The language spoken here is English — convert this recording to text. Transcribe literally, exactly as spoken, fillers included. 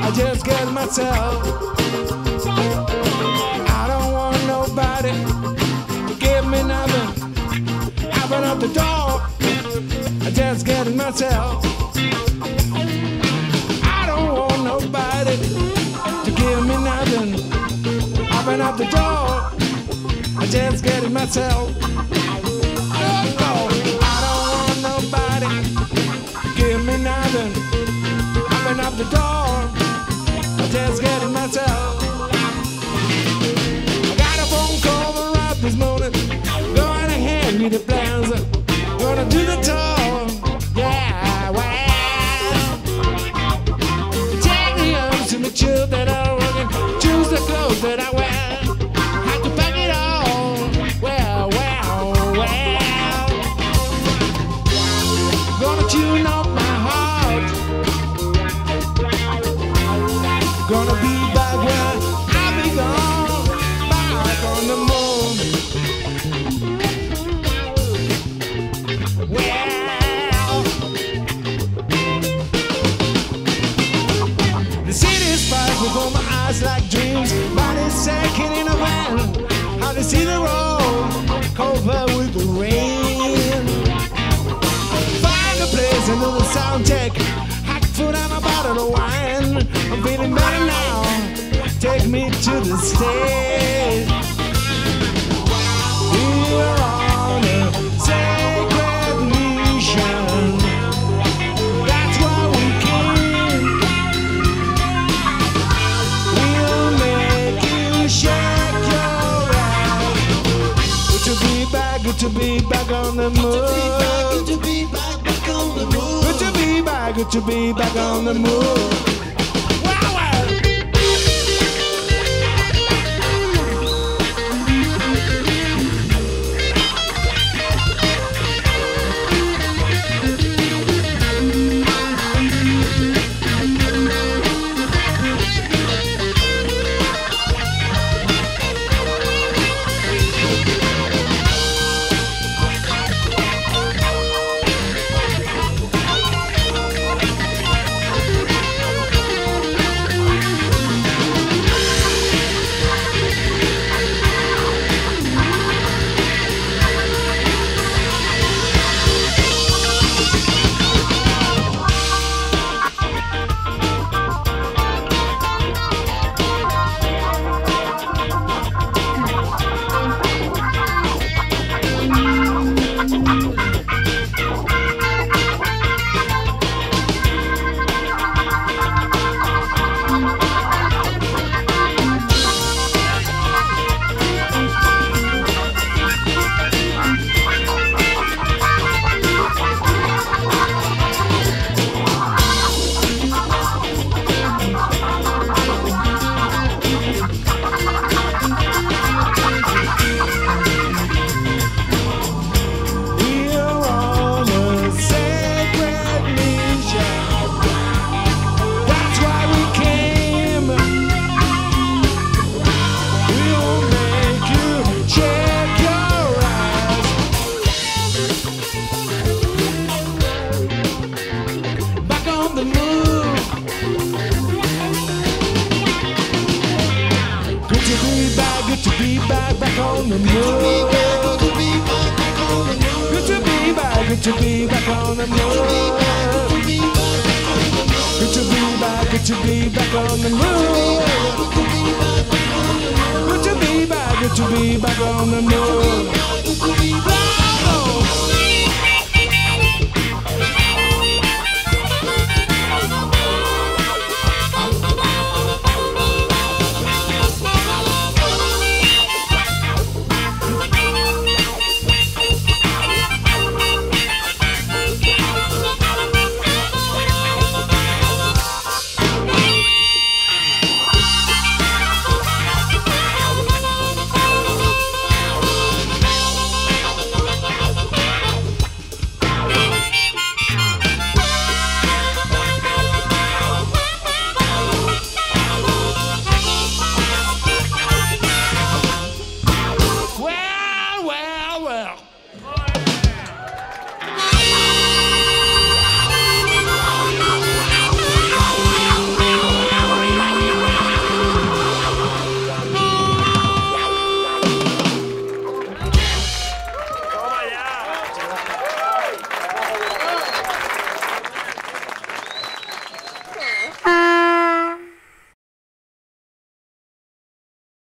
I just get myself. I don't want nobody to give me nothing. Open up the door, I just get myself. I don't want nobody to give me nothing. Open up the door, I just get it myself. I don't want nobody to give me nothing. Open up the door, I just get it myself. I got a phone call from Rob this morning. Go on ahead, me the plans. Gonna do the tour, yeah, well. Take the arms to make sure that I work. Choose the clothes that I wear. Have to pack it all, well, well, well. Gonna tune up my heart. Gonna be back where I'll be gone, back on the moon. Well, the city's fires before my eyes like dreams. Bodies sinking in a van. How to see the road covered with the rain. Find a place and do the sound check. Hot food and a bottle of wine. I'm feeling better now. Take me to the stage. We're on a sacred mission. That's why we came. We'll make you shake your ass. Good to be back, good to be back on the move. Good to be back, back on the move. Good to be back, good to be back on the move. Good to be back on the move.